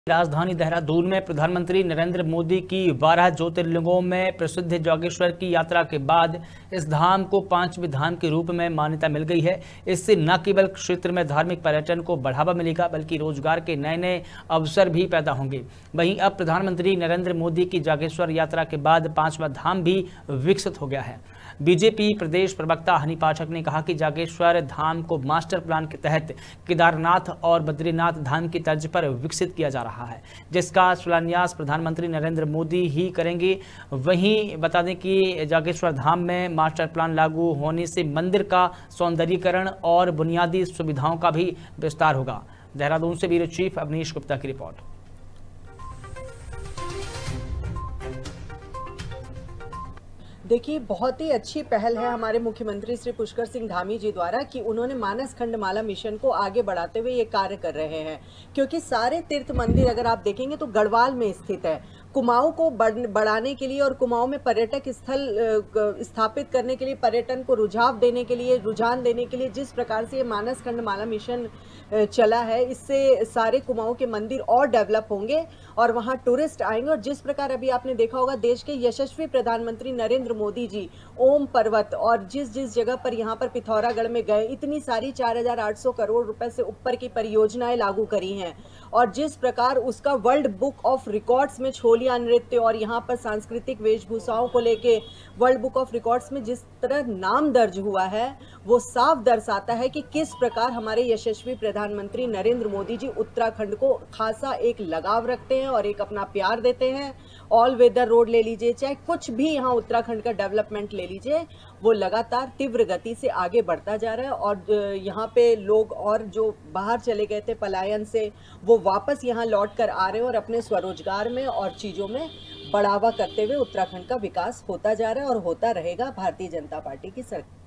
राजधानी देहरादून में प्रधानमंत्री नरेंद्र मोदी की 12 ज्योतिर्लिंगों में प्रसिद्ध जागेश्वर की यात्रा के बाद इस धाम को 5वें धाम के रूप में मान्यता मिल गई है। इससे न केवल क्षेत्र में धार्मिक पर्यटन को बढ़ावा मिलेगा बल्कि रोजगार के नए नए अवसर भी पैदा होंगे। वहीं अब प्रधानमंत्री नरेंद्र मोदी की जागेश्वर यात्रा के बाद 5वां धाम भी विकसित हो गया है। बीजेपी प्रदेश प्रवक्ता हनी पाठक ने कहा कि जागेश्वर धाम को मास्टर प्लान के तहत केदारनाथ और बद्रीनाथ धाम की तर्ज पर विकसित किया जा रहा है, जिसका शिलान्यास प्रधानमंत्री नरेंद्र मोदी ही करेंगे। वहीं बता दें कि जागेश्वर धाम में मास्टर प्लान लागू होने से मंदिर का सौंदर्यीकरण और बुनियादी सुविधाओं का भी विस्तार होगा। देहरादून से ब्यूरो चीफ अवनीश गुप्ता की रिपोर्ट। देखिए, बहुत ही अच्छी पहल है हमारे मुख्यमंत्री श्री पुष्कर सिंह धामी जी द्वारा कि उन्होंने मानस खंडमाला मिशन को आगे बढ़ाते हुए ये कार्य कर रहे हैं, क्योंकि सारे तीर्थ मंदिर अगर आप देखेंगे तो गढ़वाल में स्थित है। कुमाऊं को बढ़ाने के लिए और कुमाऊं में पर्यटक स्थल स्थापित करने के लिए, पर्यटन को रुझान देने के लिए जिस प्रकार से ये मानस खंडमाला मिशन चला है, इससे सारे कुमाऊं के मंदिर और डेवलप होंगे और वहां टूरिस्ट आएंगे। और जिस प्रकार अभी आपने देखा होगा, देश के यशस्वी प्रधानमंत्री नरेंद्र मोदी जी ओम पर्वत और जिस जगह पर यहाँ पर पिथौरागढ़ में गए, इतनी सारी 4,800 करोड़ रुपए से ऊपर की परियोजनाएं लागू करी हैं और जिस प्रकार उसका वर्ल्ड बुक ऑफ रिकॉर्ड्स में छोलिया नृत्य और यहाँ पर सांस्कृतिक वेशभूषाओं को लेके वर्ल्ड बुक ऑफ रिकॉर्ड्स में जिस तरह नाम दर्ज हुआ है, वो साफ दर्शाता है कि किस प्रकार हमारे यशस्वी प्रधानमंत्री नरेंद्र मोदी जी उत्तराखंड को खासा एक लगाव रखते हैं और एक अपना प्यार देते हैं। ऑल वेदर रोड ले लीजिए, चाहे कुछ भी यहाँ उत्तराखंड का डेवलपमेंट ले लीजिए, वो लगातार तीव्र गति से आगे बढ़ता जा रहा है और यहाँ पे लोग और जो बाहर चले गए थे पलायन से, वो वापस यहाँ लौट कर आ रहे हैं और अपने स्वरोजगार में और चीज़ों में बढ़ावा करते हुए उत्तराखंड का विकास होता जा रहा है और होता रहेगा भारतीय जनता पार्टी की सरकार।